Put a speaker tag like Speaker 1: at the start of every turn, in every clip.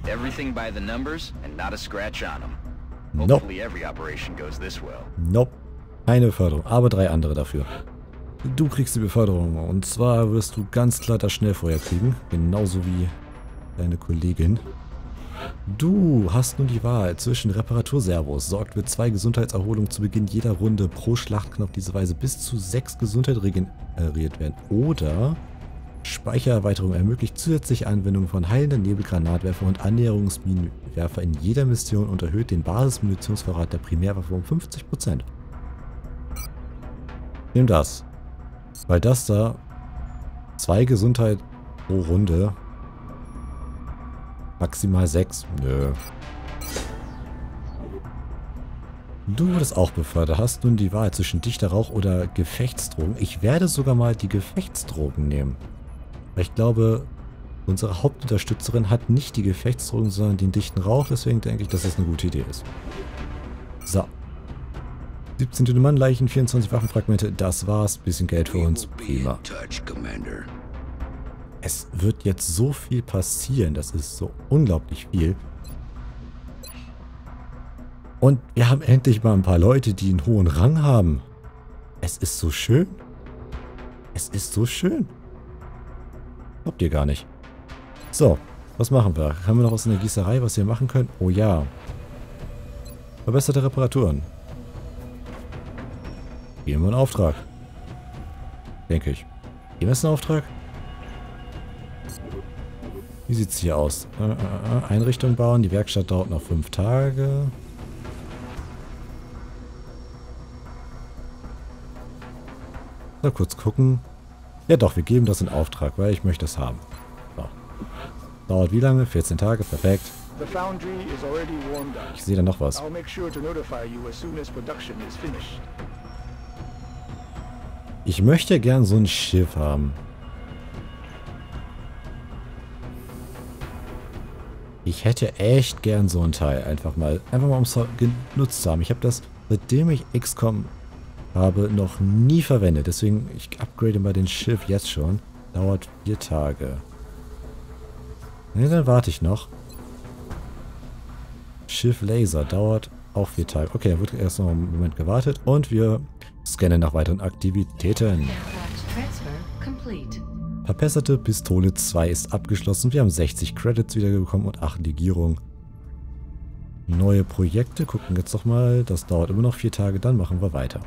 Speaker 1: Everything by the numbers and not a scratch on them.
Speaker 2: Nope.
Speaker 1: Hopefully every operation goes this well.
Speaker 2: Nope. Keine Beförderung, aber 3 andere dafür. Du kriegst die Beförderung und zwar wirst du ganz klar das Schnellfeuer kriegen, genauso wie deine Kollegin. Du hast nun die Wahl zwischen Reparaturservos, sorgt für 2 Gesundheitserholungen zu Beginn jeder Runde, pro Schlacht kann auf diese Weise bis zu 6 Gesundheit regeneriert werden. Oder Speichererweiterung ermöglicht zusätzliche Anwendung von heilender Nebelgranatwerfer und Annäherungsminenwerfer in jeder Mission und erhöht den Basismunitionsvorrat der Primärwaffe um 50%. Nimm das. Weil das da 2 Gesundheit pro Runde. Maximal 6. Nö. Du wurdest auch befördert. Hast nun die Wahl zwischen dichter Rauch oder Gefechtsdrogen. Ich werde sogar mal die Gefechtsdrogen nehmen. Weil ich glaube, unsere Hauptunterstützerin hat nicht die Gefechtsdrogen, sondern den dichten Rauch. Deswegen denke ich, dass das eine gute Idee ist. So. 17 tote Mannleichen, 24 Waffenfragmente. Das war's. Bisschen Geld für uns. Prima. Es wird jetzt so viel passieren. Das ist so unglaublich viel. Und wir haben endlich mal ein paar Leute, die einen hohen Rang haben. Es ist so schön. Es ist so schön. Glaubt ihr gar nicht. So, was machen wir? Haben wir noch was in der Gießerei, was wir machen können? Oh ja. Verbesserte Reparaturen. Geben wir einen Auftrag. Denke ich. Geben wir es einen Auftrag? Wie sieht es hier aus? Einrichtung bauen. Die Werkstatt dauert noch 5 Tage. Mal kurz gucken. Ja doch, wir geben das in Auftrag, weil ich möchte es haben. So. Dauert wie lange? 14 Tage, perfekt. Ich sehe da noch was. Ich möchte gern so ein Schiff haben. Ich hätte echt gern so ein Teil. Einfach mal um es genutzt zu haben. Ich habe das, seitdem ich XCOM habe, noch nie verwendet. Deswegen, ich upgrade mal den Schiff jetzt schon. Dauert 4 Tage. Ne, dann warte ich noch. Schiff Laser dauert auch 4 Tage. Okay, dann wird erst noch einen Moment gewartet. Und wir scannen nach weiteren Aktivitäten. Verbesserte Pistole 2 ist abgeschlossen. Wir haben 60 Credits wiederbekommen und 8 Legierungen. Neue Projekte. Gucken jetzt doch mal. Das dauert immer noch 4 Tage. Dann machen wir weiter.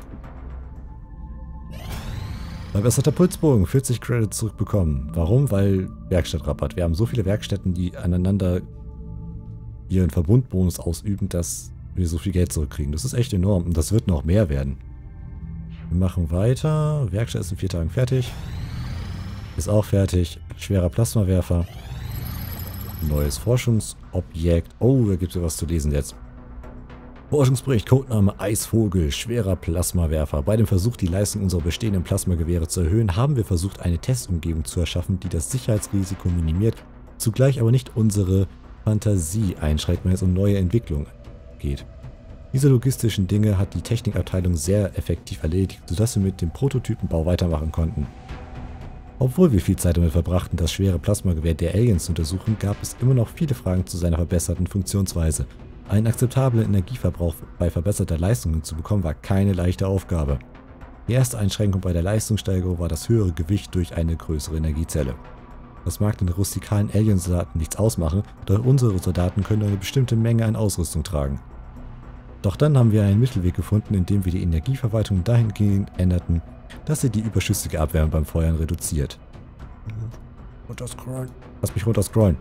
Speaker 2: Verbesserter Pulsbogen. 40 Credits zurückbekommen. Warum? Weil Werkstattrabatt. Wir haben so viele Werkstätten, die aneinander ihren Verbundbonus ausüben, dass wir so viel Geld zurückkriegen. Das ist echt enorm. Und das wird noch mehr werden. Wir machen weiter. Werkstatt ist in 4 Tagen fertig. Ist auch fertig. Schwerer Plasmawerfer. Neues Forschungsobjekt. Oh, da gibt es was zu lesen jetzt. Forschungsbericht, Codename Eisvogel, schwerer Plasmawerfer. Bei dem Versuch, die Leistung unserer bestehenden Plasmagewehre zu erhöhen, haben wir versucht, eine Testumgebung zu erschaffen, die das Sicherheitsrisiko minimiert, zugleich aber nicht unsere Fantasie einschränkt, wenn es um neue Entwicklungen geht. Diese logistischen Dinge hat die Technikabteilung sehr effektiv erledigt, sodass wir mit dem Prototypenbau weitermachen konnten. Obwohl wir viel Zeit damit verbrachten, das schwere Plasmagewehr der Aliens zu untersuchen, gab es immer noch viele Fragen zu seiner verbesserten Funktionsweise. Einen akzeptablen Energieverbrauch bei verbesserter Leistung hinzubekommen, war keine leichte Aufgabe. Die erste Einschränkung bei der Leistungssteigerung war das höhere Gewicht durch eine größere Energiezelle. Das mag den rustikalen Alien-Soldaten nichts ausmachen, doch unsere Soldaten können eine bestimmte Menge an Ausrüstung tragen. Doch dann haben wir einen Mittelweg gefunden, indem wir die Energieverwaltung dahingehend änderten, dass sie die überschüssige Abwärme beim Feuern reduziert. Runterscrollen. Lass mich runterscrollen.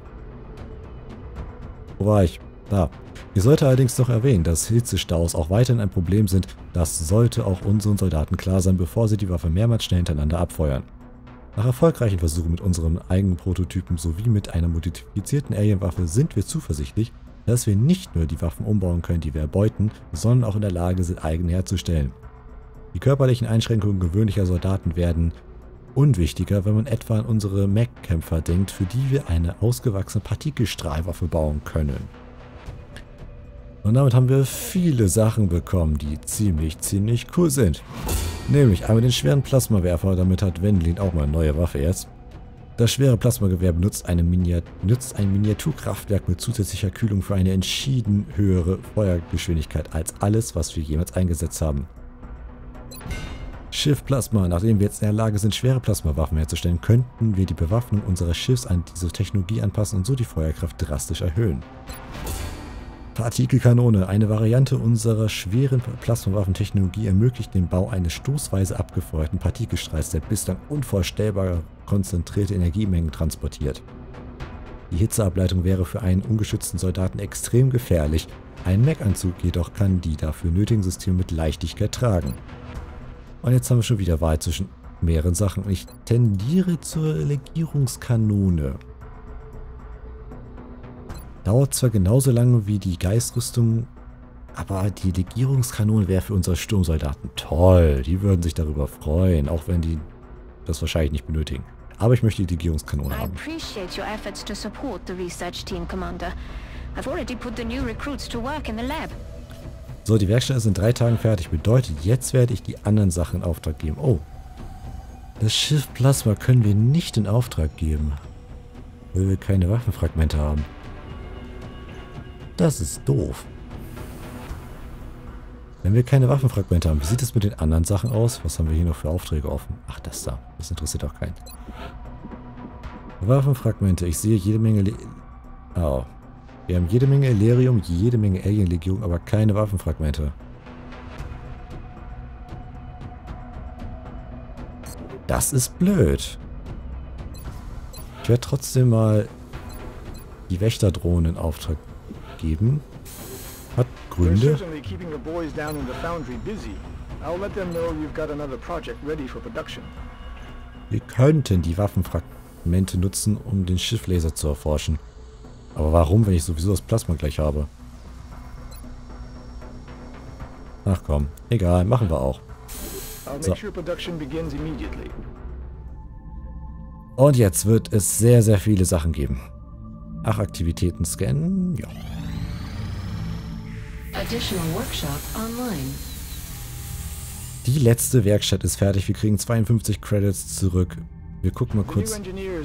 Speaker 2: Wo war ich? Da. Ich sollte allerdings noch erwähnen, dass Hitzestaus auch weiterhin ein Problem sind. Das sollte auch unseren Soldaten klar sein, bevor sie die Waffe mehrmals schnell hintereinander abfeuern. Nach erfolgreichen Versuchen mit unserem eigenen Prototypen sowie mit einer modifizierten Alien-Waffe sind wir zuversichtlich, dass wir nicht nur die Waffen umbauen können, die wir erbeuten, sondern auch in der Lage sind, eigene herzustellen. Die körperlichen Einschränkungen gewöhnlicher Soldaten werden unwichtiger, wenn man etwa an unsere Mech-Kämpfer denkt, für die wir eine ausgewachsene Partikelstrahlwaffe bauen können. Und damit haben wir viele Sachen bekommen, die ziemlich cool sind. Nämlich einmal den schweren Plasmawerfer, damit hat Wendelin auch mal eine neue Waffe jetzt. Das schwere Plasmagewehr nutzt ein Miniaturkraftwerk mit zusätzlicher Kühlung für eine entschieden höhere Feuergeschwindigkeit als alles, was wir jemals eingesetzt haben. Schiff Plasma. Nachdem wir jetzt in der Lage sind, schwere Plasmawaffen herzustellen, könnten wir die Bewaffnung unseres Schiffs an diese Technologie anpassen und so die Feuerkraft drastisch erhöhen. Partikelkanone. Eine Variante unserer schweren Plasmawaffentechnologie ermöglicht den Bau eines stoßweise abgefeuerten Partikelstrahls, der bislang unvorstellbar konzentrierte Energiemengen transportiert. Die Hitzeableitung wäre für einen ungeschützten Soldaten extrem gefährlich. Ein Mech-Anzug jedoch kann die dafür nötigen Systeme mit Leichtigkeit tragen. Und jetzt haben wir schon wieder Wahl zwischen mehreren Sachen. Ich tendiere zur Legierungskanone. Dauert zwar genauso lange wie die Geistrüstung, aber die Legierungskanone wäre für unsere Sturmsoldaten toll. Die würden sich darüber freuen, auch wenn die das wahrscheinlich nicht benötigen. Aber ich möchte die Legierungskanone haben. So, die Werkstatt ist in 3 Tagen fertig. Bedeutet, jetzt werde ich die anderen Sachen in Auftrag geben. Oh, das Schiff Plasma können wir nicht in Auftrag geben, weil wir keine Waffenfragmente haben. Das ist doof. Wenn wir keine Waffenfragmente haben, wie sieht es mit den anderen Sachen aus? Was haben wir hier noch für Aufträge offen? Ach, das da. Das interessiert auch keinen. Waffenfragmente. Ich sehe jede Menge... Oh. Wir haben jede Menge Elerium, jede Menge Alien-Legierung, aber keine Waffenfragmente. Das ist blöd. Ich werde trotzdem mal die Wächterdrohnen in Auftrag geben. Hat Gründe. Wir könnten die Waffenfragmente nutzen, um den Schifflaser zu erforschen. Aber warum, wenn ich sowieso das Plasma gleich habe? Ach komm, egal, machen wir auch. So. Und jetzt wird es sehr, sehr viele Sachen geben. Ach, Aktivitäten scannen, ja. Die letzte Werkstatt ist fertig. Wir kriegen 52 Credits zurück. Wir gucken mal kurz.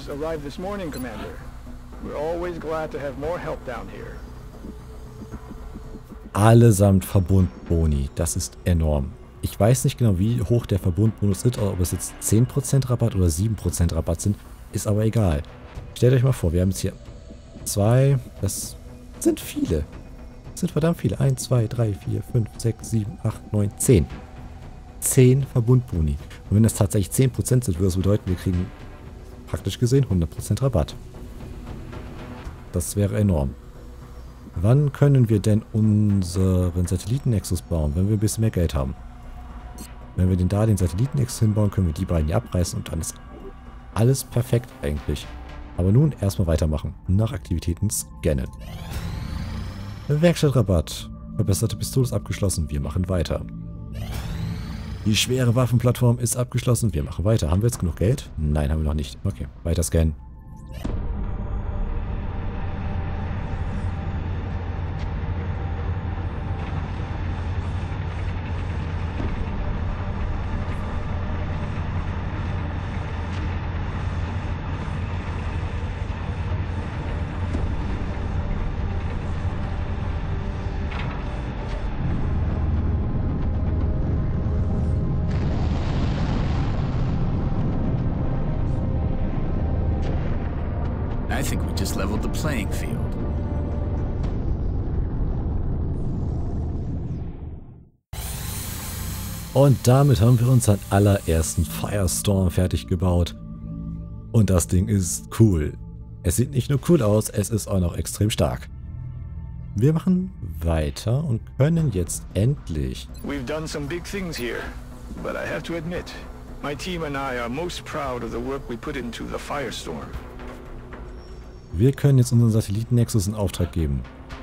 Speaker 2: Allesamt Verbundboni. Das ist enorm. Ich weiß nicht genau, wie hoch der Verbundbonus ist, ob es jetzt 10% Rabatt oder 7% Rabatt sind. Ist aber egal. Stellt euch mal vor, wir haben jetzt hier 2. Das sind viele. Das sind verdammt viele. 1, 2, 3, 4, 5, 6, 7, 8, 9, 10. 10 Verbundboni. Und wenn das tatsächlich 10% sind, würde das bedeuten, wir kriegen praktisch gesehen 100% Rabatt. Das wäre enorm. Wann können wir denn unseren Satellitennexus bauen? Wenn wir ein bisschen mehr Geld haben. Wenn wir den Satellitennexus hinbauen, können wir die beiden hier abreißen und dann ist alles perfekt eigentlich. Aber nun erstmal weitermachen. Nach Aktivitäten scannen. Werkstattrabatt. Verbesserte Pistole ist abgeschlossen. Wir machen weiter. Die schwere Waffenplattform ist abgeschlossen. Wir machen weiter. Haben wir jetzt genug Geld? Nein, haben wir noch nicht. Okay, weiter scannen.
Speaker 1: I think we just leveled the playing field.
Speaker 2: Und damit haben wir unseren allerersten Firestorm fertig gebaut. Und das Ding ist cool. Es sieht nicht nur cool aus, es ist auch noch extrem stark. Wir machen weiter und können jetzt endlich...
Speaker 3: We've done some big things here, but I have to admit, my team and I are most proud of the work we put into the Firestorm.
Speaker 2: Wir können jetzt unseren Satellitennexus in Auftrag geben.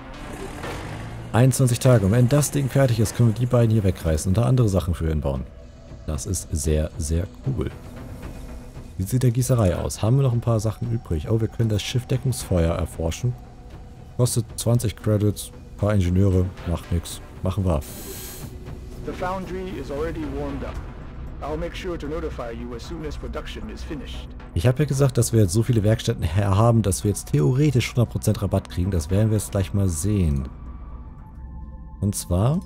Speaker 2: 21 Tage. Und wenn das Ding fertig ist, können wir die beiden hier wegreißen und da andere Sachen für ihn bauen. Das ist sehr, sehr cool. Wie sieht der Gießerei aus? Haben wir noch ein paar Sachen übrig? Oh, wir können das Schiffdeckungsfeuer erforschen. Kostet 20 Credits, ein paar Ingenieure, macht nichts. Machen wir.
Speaker 3: The foundry is already warmed up. I'll make sure to notify you as soon as production is finished.
Speaker 2: Ich habe ja gesagt, dass wir jetzt so viele Werkstätten haben, dass wir jetzt theoretisch 100% Rabatt kriegen. Das werden wir jetzt gleich mal sehen. Und zwar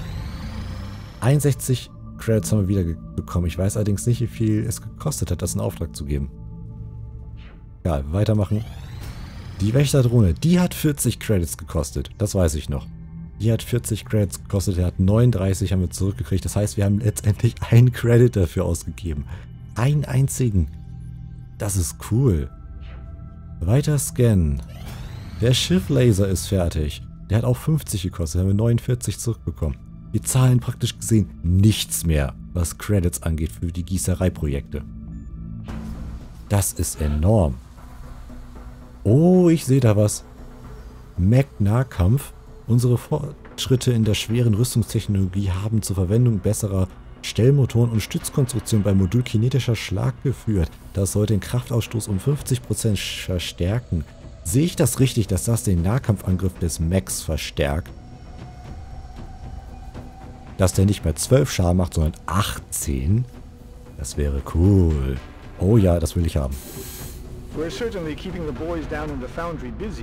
Speaker 2: 61 Credits haben wir wieder bekommen. Ich weiß allerdings nicht, wie viel es gekostet hat, das in Auftrag zu geben. Egal, weitermachen. Die Wächterdrohne, die hat 40 Credits gekostet. Das weiß ich noch. Die hat 40 Credits gekostet. Er hat 39, haben wir zurückgekriegt. Das heißt, wir haben letztendlich einen Credit dafür ausgegeben. Einen einzigen. Das ist cool. Weiter scannen. Der Schifflaser ist fertig. Der hat auch 50 gekostet. Da haben wir 49 zurückbekommen. Wir zahlen praktisch gesehen nichts mehr, was Credits angeht für die Gießereiprojekte. Das ist enorm. Oh, ich sehe da was. Mech-Nahkampf. Unsere Fortschritte in der schweren Rüstungstechnologie haben zur Verwendung besserer Stellmotoren und Stützkonstruktionen beim Modul kinetischer Schlag geführt. Das soll den Kraftausstoß um 50% verstärken. Sehe ich das richtig, dass das den Nahkampfangriff des Mechs verstärkt? Dass der nicht mehr 12 Schaden macht, sondern 18? Das wäre cool. Oh ja, das will ich haben.
Speaker 3: We're certainly keeping the boys down in the foundry busy.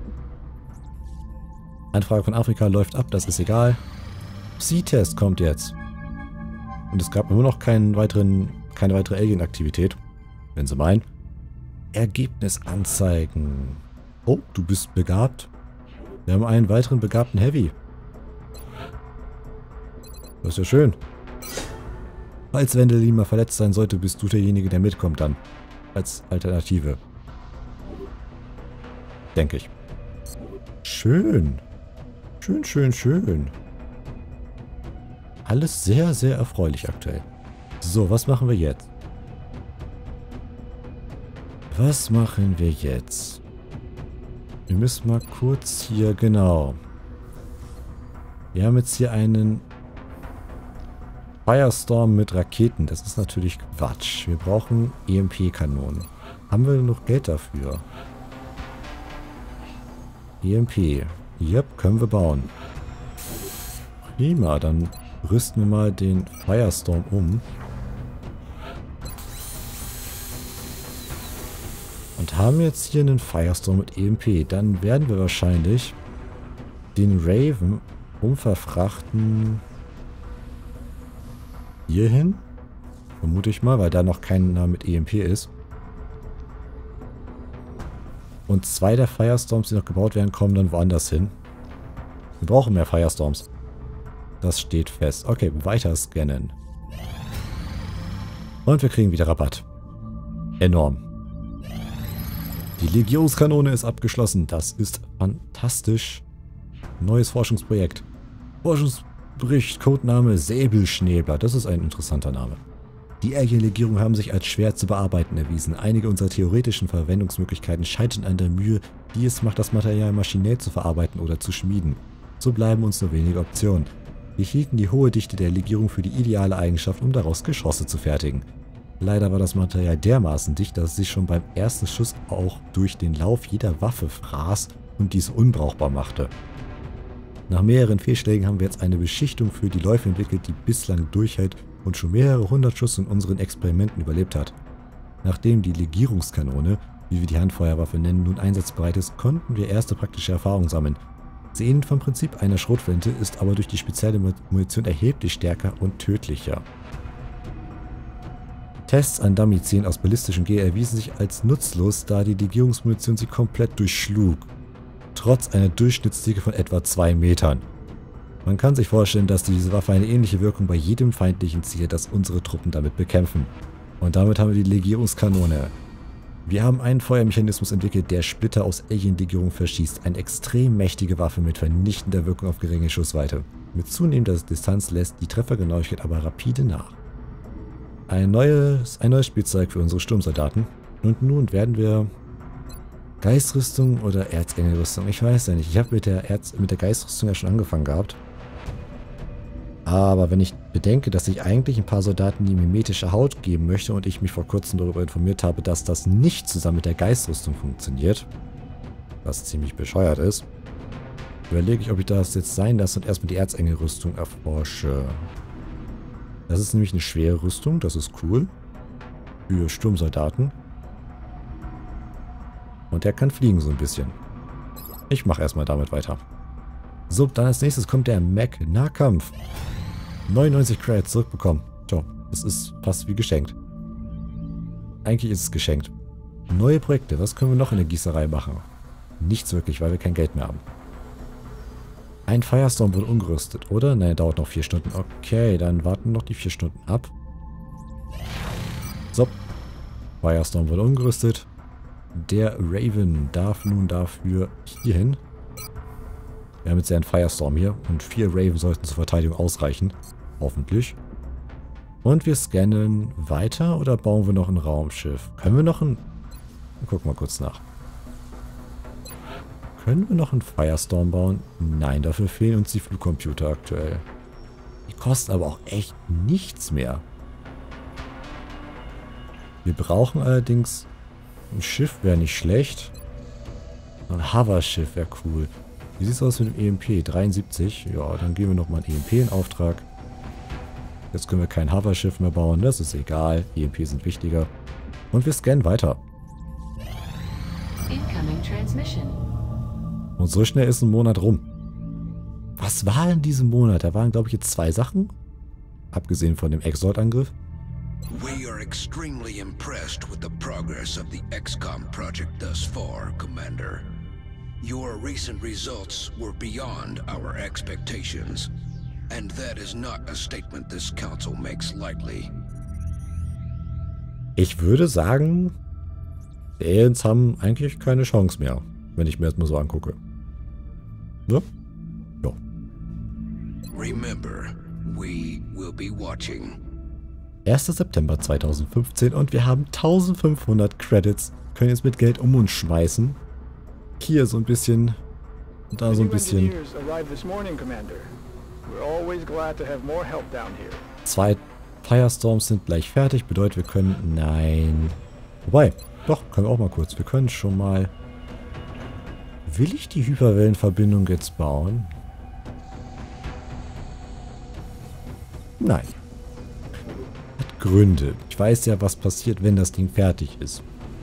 Speaker 2: Anfrage von Afrika läuft ab, das ist egal. Psi-Test kommt jetzt. Und es gab immer noch keine weitere Alien-Aktivität. Wenn Sie meinen. Ergebnis anzeigen. Oh, du bist begabt. Wir haben einen weiteren begabten Heavy. Das ist ja schön. Falls Wendelin mal verletzt sein sollte, bist du derjenige, der mitkommt dann. Als Alternative. Denke ich. Schön. Schön, schön, schön. Alles sehr, sehr erfreulich aktuell. So, was machen wir jetzt? Was machen wir jetzt? Wir müssen mal kurz hier, genau. Wir haben jetzt hier einen Firestorm mit Raketen. Das ist natürlich Quatsch. Wir brauchen EMP-Kanonen. Haben wir noch Geld dafür? EMP. Yep, können wir bauen. Prima, dann rüsten wir mal den Firestorm um. Und haben jetzt hier einen Firestorm mit EMP. Dann werden wir wahrscheinlich den Raven umverfrachten hierhin. Vermute ich mal, weil da noch keiner mit EMP ist. Und 2 der Firestorms, die noch gebaut werden, kommen dann woanders hin. Wir brauchen mehr Firestorms. Das steht fest. Okay, weiter scannen. Und wir kriegen wieder Rabatt. Enorm. Die Legionskanone ist abgeschlossen. Das ist fantastisch. Neues Forschungsprojekt. Forschungsbericht, Codename Säbelschnäbler. Das ist ein interessanter Name. Die Alien-Legierungen haben sich als schwer zu bearbeiten erwiesen. Einige unserer theoretischen Verwendungsmöglichkeiten scheitern an der Mühe, die es macht, das Material maschinell zu verarbeiten oder zu schmieden. So bleiben uns nur wenige Optionen. Wir hielten die hohe Dichte der Legierung für die ideale Eigenschaft, um daraus Geschosse zu fertigen. Leider war das Material dermaßen dicht, dass es sich schon beim ersten Schuss auch durch den Lauf jeder Waffe fraß und dies unbrauchbar machte. Nach mehreren Fehlschlägen haben wir jetzt eine Beschichtung für die Läufe entwickelt, die bislang durchhält und schon mehrere hundert Schuss in unseren Experimenten überlebt hat. Nachdem die Legierungskanone, wie wir die Handfeuerwaffe nennen, nun einsatzbereit ist, konnten wir erste praktische Erfahrungen sammeln. Sie ähnelt vom Prinzip einer Schrotflinte, ist aber durch die spezielle Munition erheblich stärker und tödlicher. Tests an Dummy-Zielen aus ballistischem Gel erwiesen sich als nutzlos, da die Legierungsmunition sie komplett durchschlug. Trotz einer Durchschnittsdicke von etwa 2 Metern. Man kann sich vorstellen, dass diese Waffe eine ähnliche Wirkung bei jedem feindlichen Ziel, das unsere Truppen damit bekämpfen. Und damit haben wir die Legierungskanone. Wir haben einen Feuermechanismus entwickelt, der Splitter aus Alien-Legierungen verschießt. Eine extrem mächtige Waffe mit vernichtender Wirkung auf geringe Schussweite. Mit zunehmender Distanz lässt die Treffergenauigkeit aber rapide nach. Ein neues Spielzeug für unsere Sturmsoldaten. Und nun werden wir Geistrüstung oder Erzengelrüstung. Ich weiß ja nicht. Ich habe mit der Geistrüstung ja schon angefangen gehabt. Aber wenn ich bedenke, dass ich eigentlich ein paar Soldaten die mimetische Haut geben möchte und ich mich vor kurzem darüber informiert habe, dass das nicht zusammen mit der Geistrüstung funktioniert, was ziemlich bescheuert ist, überlege ich, ob ich das jetzt sein lasse und erstmal die Erzengelrüstung erforsche. Das ist nämlich eine schwere Rüstung, das ist cool. Für Sturmsoldaten. Und der kann fliegen so ein bisschen. Ich mache erstmal damit weiter. So, dann als nächstes kommt der Mech Nahkampf. 99 Credits zurückbekommen. Tja, das ist fast wie geschenkt. Eigentlich ist es geschenkt. Neue Projekte. Was können wir noch in der Gießerei machen? Nichts wirklich, weil wir kein Geld mehr haben. Ein Firestorm wurde umgerüstet, oder? Nein, dauert noch 4 Stunden. Okay, dann warten noch die 4 Stunden ab. So. Firestorm wurde umgerüstet. Der Raven darf nun dafür hier hin. Wir haben jetzt ja einen Firestorm hier. Und 4 Raven sollten zur Verteidigung ausreichen. Hoffentlich. Und wir scannen weiter oder bauen wir noch ein Raumschiff? Können wir noch ein... Gucken wir kurz nach. Können wir noch einen Firestorm bauen? Nein, dafür fehlen uns die Flugcomputer aktuell. Die kosten aber auch echt nichts mehr. Wir brauchen allerdings... Ein Schiff wäre nicht schlecht. Ein Hover-Schiff wäre cool. Wie sieht es aus mit dem EMP? 73. Ja, dann geben wir nochmal ein EMP in Auftrag. Jetzt können wir kein Hover-Schiff mehr bauen. Das ist egal. EMP sind wichtiger. Und wir scannen weiter.
Speaker 4: Incoming transmission.
Speaker 2: Und so schnell ist ein Monat rum. Was war in diesem Monat? Da waren, glaube ich, jetzt 2 Sachen. Abgesehen von dem Exalt-Angriff.
Speaker 5: We are extremely impressed with the progress of the XCOM project thus far, Commander. Your recent results were beyond our expectations, and that is not a statement this council makes lightly.
Speaker 2: Ich würde sagen, die Aliens haben eigentlich keine Chance mehr, wenn ich mir das mal so angucke. Ne? Ja.
Speaker 5: Remember, we will be watching.
Speaker 2: 1. September 2015 und wir haben 1500 Credits. Können jetzt mit Geld um uns schmeißen. Hier so ein bisschen. Und da so ein bisschen. 2 Firestorms sind gleich fertig. Bedeutet, wir können... Nein. Wobei, doch, können wir auch mal kurz. Wir können schon mal... Will ich die Hyperwellenverbindung jetzt bauen? Nein. Hat Gründe. Ich weiß ja, was passiert, wenn das Ding fertig ist.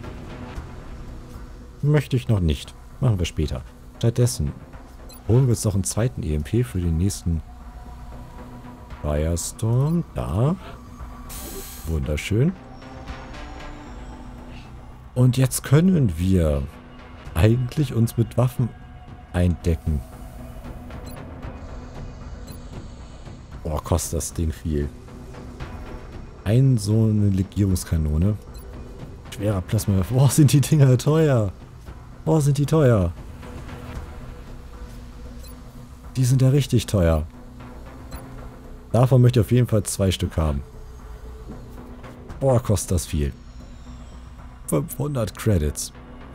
Speaker 2: Möchte ich noch nicht. Machen wir später. Stattdessen holen wir jetzt noch einen zweiten EMP für den nächsten Firestorm. Da. Wunderschön. Und jetzt können wir eigentlich uns mit Waffen eindecken. Boah, kostet das Ding viel. So eine Legierungskanone. Schwerer Plasmawerfer. Boah, sind die Dinger teuer. Boah, sind die teuer. Die sind ja richtig teuer. Davon möchte ich auf jeden Fall 2 Stück haben. Boah, kostet das viel. 500 Credits.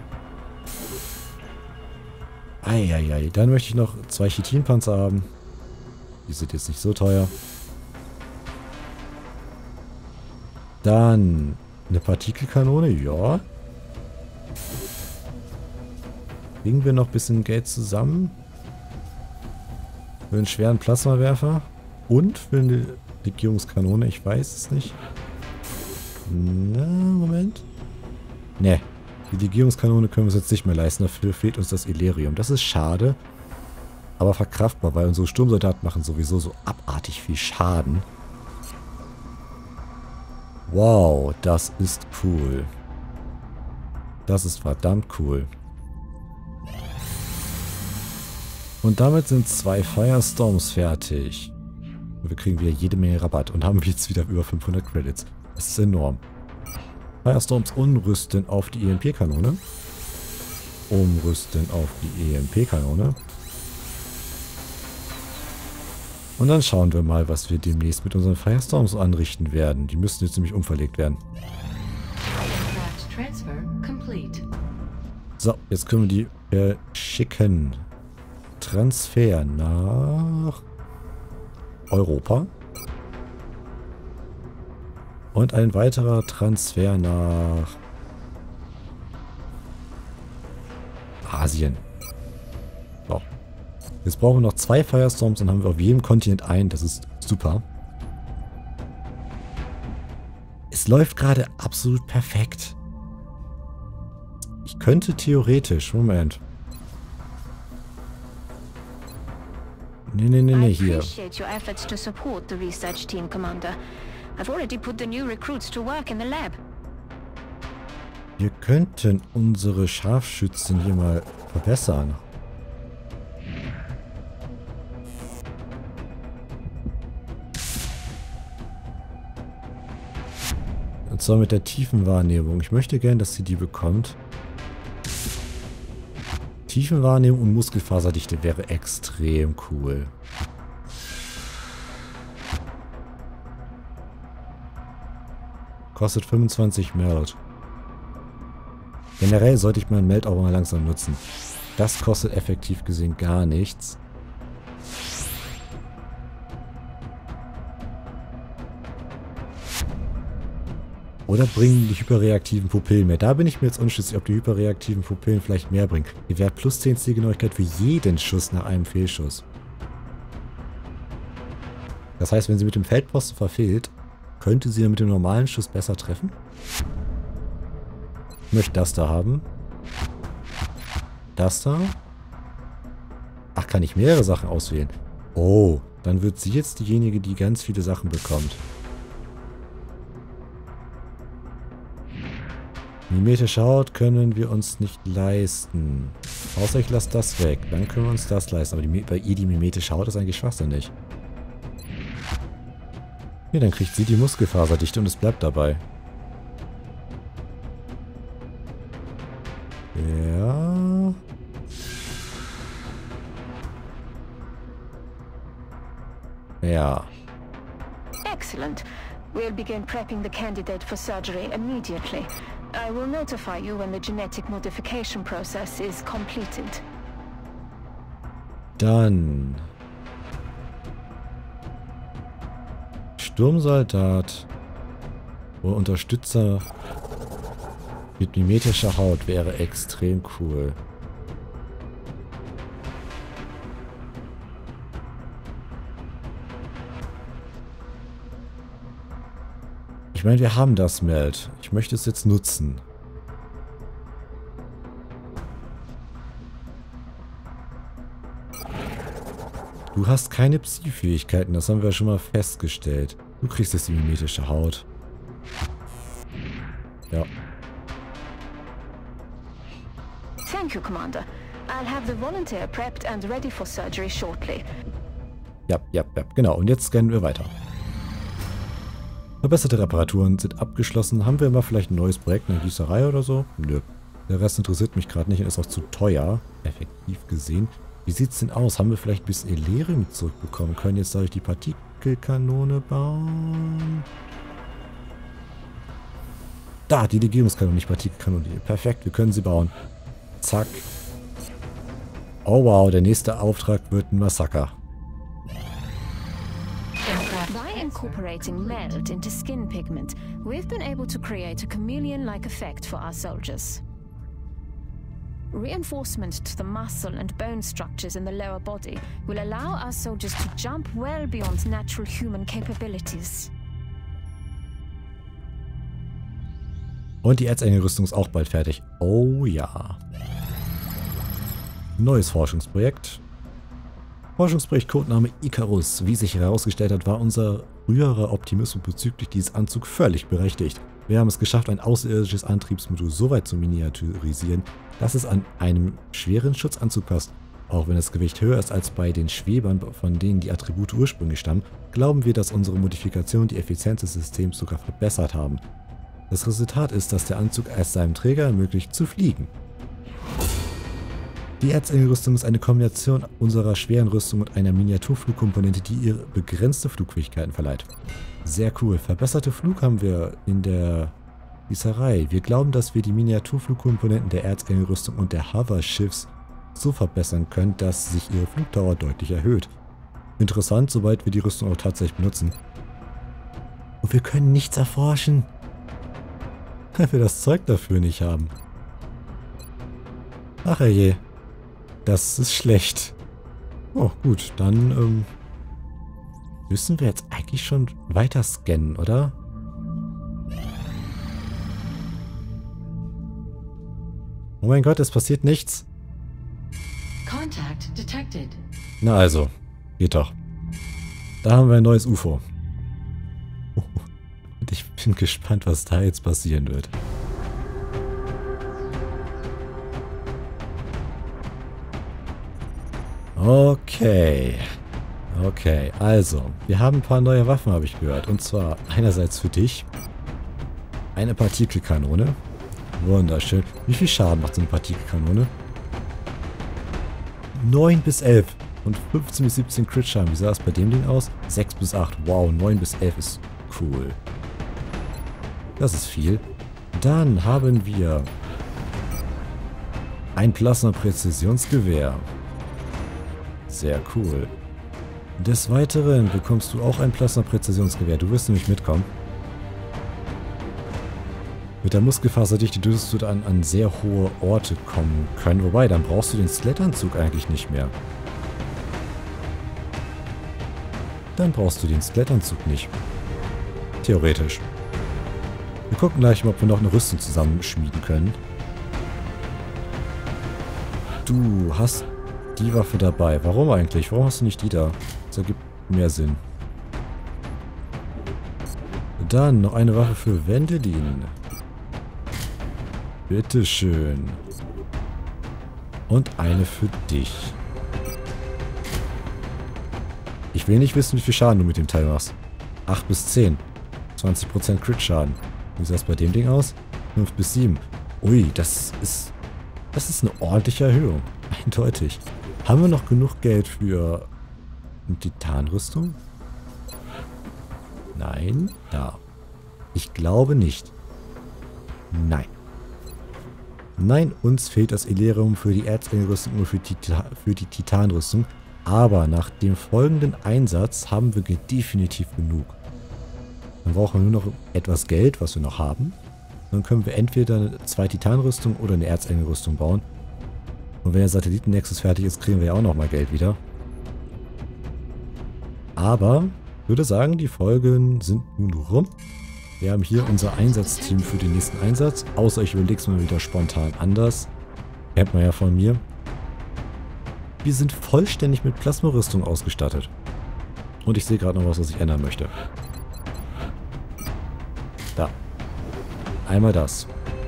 Speaker 2: Eieiei. Dann möchte ich noch 2 Chitinpanzer haben. Die sind jetzt nicht so teuer. Dann eine Partikelkanone, ja. Kriegen wir noch ein bisschen Geld zusammen. Für einen schweren Plasmawerfer. Und für eine Legierungskanone, ich weiß es nicht. Na, Moment. Ne, die Legierungskanone können wir uns jetzt nicht mehr leisten. Dafür fehlt uns das Elerium. Das ist schade. Aber verkraftbar, weil unsere Sturmsoldaten machen sowieso so abartig viel Schaden. Wow, das ist cool. Das ist verdammt cool. Und damit sind 2 Firestorms fertig. Und wir kriegen wieder jede Menge Rabatt und haben jetzt wieder über 500 Credits. Das ist enorm. Firestorms umrüsten auf die EMP-Kanone. Umrüsten auf die EMP-Kanone. Und dann schauen wir mal, was wir demnächst mit unseren Firestorms anrichten werden. Die müssten jetzt nämlich umverlegt werden. So, jetzt können wir die schicken. Transfer nach Europa. Und ein weiterer Transfer nach Asien. So. Jetzt brauchen wir noch 2 Firestorms, dann haben wir auf jedem Kontinent einen. Das ist super. Es läuft gerade absolut perfekt. Ich könnte theoretisch... Moment. Nee,
Speaker 4: I
Speaker 2: hier.
Speaker 4: appreciate your efforts to support the research team, Commander. I've already put the new recruits to work in the lab.
Speaker 2: Wir könnten unsere Scharfschützen hier mal verbessern. Und zwar mit der Tiefenwahrnehmung. Ich möchte gerne, dass sie die bekommt. Tiefenwahrnehmung und Muskelfaserdichte wäre extrem cool. Kostet 25 Meld. Generell sollte ich meinen Meld auch mal langsam nutzen. Das kostet effektiv gesehen gar nichts. Oder bringen die hyperreaktiven Pupillen mehr? Da bin ich mir jetzt unschlüssig, ob die hyperreaktiven Pupillen vielleicht mehr bringen. Die Wert plus 10 Zielgenauigkeit für jeden Schuss nach einem Fehlschuss. Das heißt, wenn sie mit dem Feldposten verfehlt, könnte sie mit dem normalen Schuss besser treffen? Ich möchte das da haben. Das da. Ach, kann ich mehrere Sachen auswählen? Oh, dann wird sie jetzt diejenige, die ganz viele Sachen bekommt. Mimetische Haut können wir uns nicht leisten. Außer ich lasse das weg. Dann können wir uns das leisten. Aber bei ihr die mimetische Haut ist eigentlich schwachsinnig. Ja, dann kriegt sie die Muskelfaserdichte und es bleibt dabei. Ja. Ja.
Speaker 4: Excellent. We'll begin prepping the candidate for surgery immediately. I will notify you when the genetic modification process is completed.
Speaker 2: Dann Sturmsoldat oder Unterstützer mit mimetischer Haut wäre extrem cool. Ich meine, wir haben das Meld. Ich möchte es jetzt nutzen. Du hast keine Psi-Fähigkeiten, das haben wir schon mal festgestellt. Du kriegst jetzt die mimetische Haut. Ja.
Speaker 4: Thank you, Commander. I'll have the volunteer prepped and ready for surgery shortly.
Speaker 2: Ja, genau. Und jetzt scannen wir weiter. Verbesserte Reparaturen sind abgeschlossen. Haben wir mal vielleicht ein neues Projekt, eine Gießerei oder so? Nö. Der Rest interessiert mich gerade nicht und ist auch zu teuer. Effektiv gesehen. Wie sieht's denn aus? Haben wir vielleicht ein bisschen Elerium zurückbekommen? Können jetzt dadurch die Partikelkanone bauen? Da, die Legierungskanone, nicht Partikelkanone. Perfekt, wir können sie bauen. Zack. Oh wow, der nächste Auftrag wird ein Massaker.
Speaker 4: By incorporating meld into skin pigment, we've been able to create a chameleon-like effect for our soldiers. Reinforcement to the muscle and bone structures in the lower body will allow our soldiers to jump well beyond natural human capabilities.
Speaker 2: Und die Erzengelrüstung ist auch bald fertig. Oh ja. Neues Forschungsprojekt. Forschungsprojekt Codename Icarus. Wie sich herausgestellt hat, war unser früherer Optimismus bezüglich dieses Anzugs völlig berechtigt. Wir haben es geschafft, ein außerirdisches Antriebsmodul so weit zu miniaturisieren, dass es an einem schweren Schutzanzug passt. Auch wenn das Gewicht höher ist als bei den Schwebern, von denen die Attribute ursprünglich stammen, glauben wir, dass unsere Modifikationen die Effizienz des Systems sogar verbessert haben. Das Resultat ist, dass der Anzug es seinem Träger ermöglicht, zu fliegen. Die Erzengelrüstung ist eine Kombination unserer schweren Rüstung und einer Miniaturflugkomponente, die ihr begrenzte Flugfähigkeiten verleiht. Sehr cool. Verbesserte Flug haben wir in der Gießerei. Wir glauben, dass wir die Miniaturflugkomponenten der Erzengelrüstung und der Hover-Schiffs so verbessern können, dass sich ihre Flugdauer deutlich erhöht. Interessant, sobald wir die Rüstung auch tatsächlich benutzen. Und wir können nichts erforschen, weil wir das Zeug dafür nicht haben. Ach je. Das ist schlecht. Oh, gut. Dann müssen wir jetzt eigentlich schon weiter scannen, oder? Oh mein Gott, es passiert nichts.
Speaker 6: Contact detected.
Speaker 2: Na also, geht doch. Da haben wir ein neues UFO. Und ich bin gespannt, was da jetzt passieren wird. Okay. Okay, also, wir haben ein paar neue Waffen, habe ich gehört. Und zwar einerseits für dich eine Partikelkanone. Wunderschön. Wie viel Schaden macht so eine Partikelkanone? 9 bis 11. Und 15 bis 17 Crit-Schaden. Wie sah es bei dem Ding aus? 6 bis 8. Wow, 9 bis 11 ist cool. Das ist viel. Dann haben wir ein Plasma-Präzisionsgewehr. Sehr cool. Des Weiteren bekommst du auch ein Plasma-Präzisionsgewehr. Du wirst nämlich mitkommen. Mit der Muskelfaserdichte dürftest du dann an sehr hohe Orte kommen können. Wobei, dann brauchst du den Skelettanzug eigentlich nicht mehr. Dann brauchst du den Skelettanzug nicht. Theoretisch. Wir gucken gleich mal, ob wir noch eine Rüstung zusammenschmieden können. Du hast die Waffe dabei. Warum eigentlich? Warum hast du nicht die da? Das ergibt mehr Sinn. Dann noch eine Waffe für Wendelin. Bitteschön. Und eine für dich. Ich will nicht wissen, wie viel Schaden du mit dem Teil machst. 8 bis 10. 20% Crit-Schaden. Wie sah es bei dem Ding aus? 5 bis 7. Ui, das ist eine ordentliche Erhöhung. Eindeutig. Haben wir noch genug Geld für eine Titanrüstung? Nein? Da. Ich glaube nicht. Nein. Nein, uns fehlt das Elerium für die Erzengelrüstung und für die Titanrüstung. Aber nach dem folgenden Einsatz haben wir definitiv genug. Dann brauchen wir nur noch etwas Geld, was wir noch haben. Dann können wir entweder 2 Titanrüstungen oder eine Erzengelrüstung bauen. Und wenn der Satellitennexus fertig ist, kriegen wir ja auch nochmal Geld wieder. Aber ich würde sagen, die Folgen sind nun rum. Wir haben hier unser Einsatzteam für den nächsten Einsatz. Außer ich überlege es mal wieder spontan anders. Kennt man ja von mir. Wir sind vollständig mit Plasmarüstung ausgestattet. Und ich sehe gerade noch was ich ändern möchte. Da. Einmal das.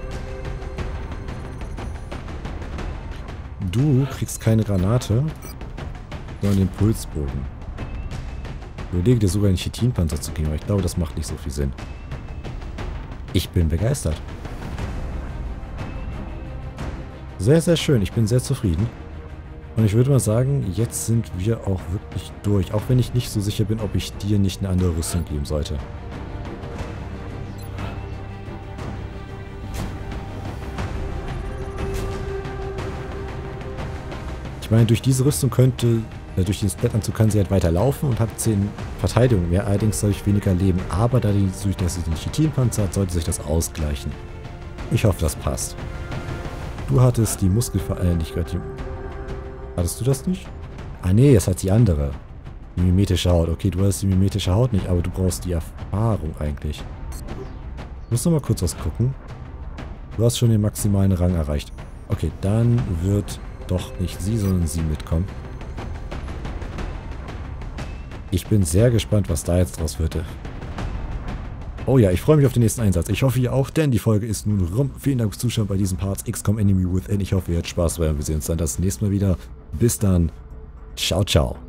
Speaker 2: Du kriegst keine Granate, sondern den Pulsbogen. Ich überlege dir sogar einen Chitinpanzer zu geben, aber ich glaube, das macht nicht so viel Sinn. Ich bin begeistert. Sehr, sehr schön. Ich bin sehr zufrieden. Und ich würde mal sagen, jetzt sind wir auch wirklich durch. Auch wenn ich nicht so sicher bin, ob ich dir nicht eine andere Rüstung geben sollte. Ich meine, durch diese Rüstung durch den Skelettanzug kann sie halt weiter laufen und hat 10 Verteidigung mehr. Allerdings soll ich weniger leben. Aber dadurch, dass sie den Chitinpanzer hat, sollte sich das ausgleichen. Ich hoffe, das passt. Du hattest die nicht gerade die... Hattest du das nicht? Ah nee, das hat die andere. Die mimetische Haut. Okay, du hast die mimetische Haut nicht, aber du brauchst die Erfahrung eigentlich. Ich muss noch mal kurz was gucken. Du hast schon den maximalen Rang erreicht. Okay, dann wird doch nicht sie, sondern sie mitkommen. Ich bin sehr gespannt, was da jetzt draus wird. Oh ja, ich freue mich auf den nächsten Einsatz. Ich hoffe, ihr auch, denn die Folge ist nun rum. Vielen Dank fürs Zuschauen bei diesem Parts XCOM Enemy Within. Ich hoffe, ihr habt Spaß dabei und wir sehen uns dann das nächste Mal wieder. Bis dann. Ciao, ciao.